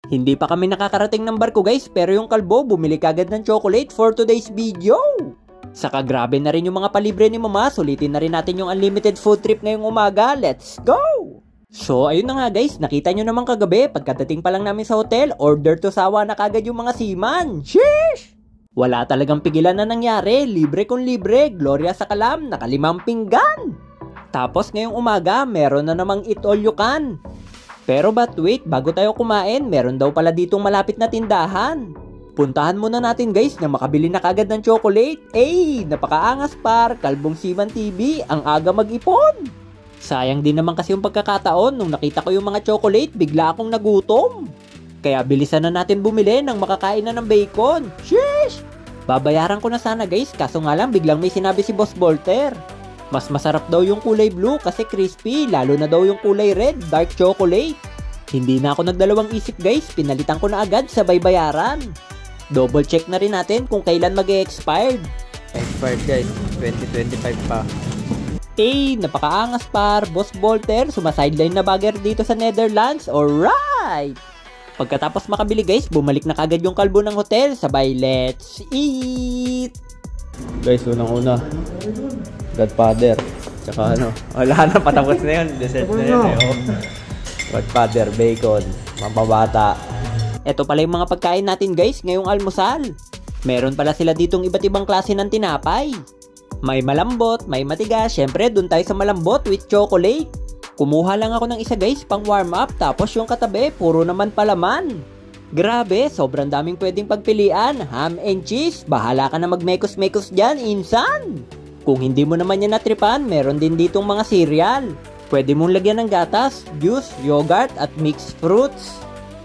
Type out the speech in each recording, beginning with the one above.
Hindi pa kami nakakarating ng barko guys, pero yung kalbo bumili kagad ng chocolate for today's video. Saka grabe na rin yung mga palibre ni mama, sulitin na rin natin yung unlimited food trip ngayong umaga. Let's go! So ayun na nga guys, nakita nyo naman kagabi, pagkadating pa lang namin sa hotel, order to sawa na kagad yung mga seaman. Sheesh! Wala talagang pigilan na nangyari, libre kung libre, Gloria sa kalam, nakalimang pinggan. Tapos ngayong umaga, meron na namang eat all you can. Pero but wait, bago tayo kumain, meron daw pala ditong malapit na tindahan. Puntahan muna natin guys na makabili na kagad ng chocolate. Napakaangas par, Kalbong Seaman TV, ang aga mag-ipon. Sayang din naman kasi yung pagkakataon, nung nakita ko yung mga chocolate, bigla akong nagutom. Kaya bilisan na natin bumili nang makakain na ng bacon. Sheesh! Babayaran ko na sana guys, kaso nga lang biglang may sinabi si Boss Volter. Mas masarap daw yung kulay blue kasi crispy, lalo na daw yung kulay red, dark chocolate. Hindi na ako nagdalawang isip guys, pinalitan ko na agad sabay bayaran. Double check na rin natin kung kailan mag-e-expired. Expired guys, 2025 pa. Napakaangas par, Boss Volter, sumasideline na bagger dito sa Netherlands, alright! Pagkatapos makabili guys, bumalik na kagad yung kalbo ng hotel, sabay let's eat! Guys, unang-una, Godfather, tsaka wala na, patapos na yun, dessert na yun Godfather, bacon, mapabata. Ito pala yung mga pagkain natin guys, ngayong almusal. Meron pala sila ditong iba't ibang klase ng tinapay. May malambot, may matigas, syempre dun tayo sa malambot with chocolate. Kumuha lang ako ng isa guys, pang warm up, tapos yung katabi, puro naman palaman. Grabe, sobrang daming pwedeng pagpilian, ham and cheese, bahala ka na magmekos-mekos dyan, insan! Kung hindi mo naman yan natripan, meron din ditong mga cereal. Pwede mong lagyan ng gatas, juice, yogurt, at mixed fruits.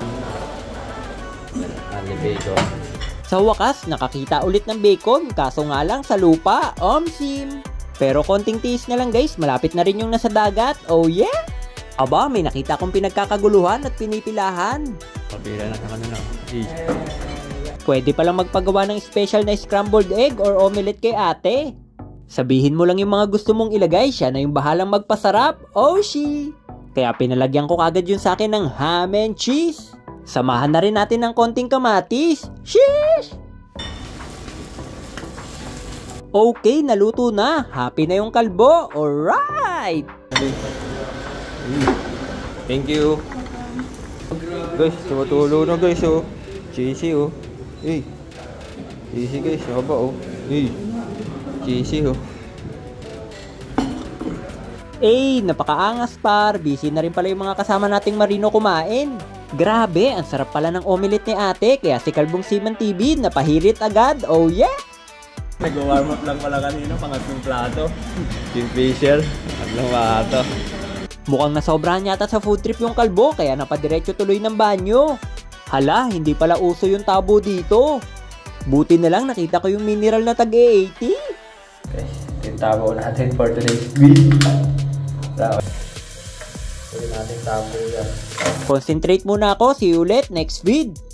Bacon. Sa wakas, nakakita ulit ng bacon, kaso nga lang sa lupa, omsim. Pero konting tiis na lang guys, malapit na rin yung nasa dagat, oh yeah! Aba, may nakita kong pinagkakaguluhan at pinipilahan. Pabila na sa Pwede palang magpagawa ng special na scrambled egg or omelette kay ate. Sabihin mo lang yung mga gusto mong ilagay, siya na yung bahalang magpasarap, oh she! Kaya pinalagyan ko kagad yun sa akin ng ham and cheese. Samahan na rin natin ng konting kamatis. Sheesh! Okay, naluto na. Happy na yung kalbo. Alright! Thank you. Guys, tumutulo na guys oh. Cheesy oh. Cheesy guys, haba oh. Cheesy oh. Napakaangas par. Busy na rin pala yung mga kasama nating marino kumain. Grabe, ang sarap pala ng omelette ni ate, kaya si Kalbong Seaman TV napahirit agad, oh yeah! Nag-warm up lang pala kanina, pangatlong plato. Kingfisher, pangatlong plato. Mukhang nasobrahan yata sa food trip yung kalbo, kaya napadiretso tuloy ng banyo. Hala, hindi pala uso yung tabo dito. Buti na lang nakita ko yung mineral na tag-80. Okay, ito yung tabo natin for today's video. Ito natin tabo yan. Concentrate muna ako, see you ulit next vid.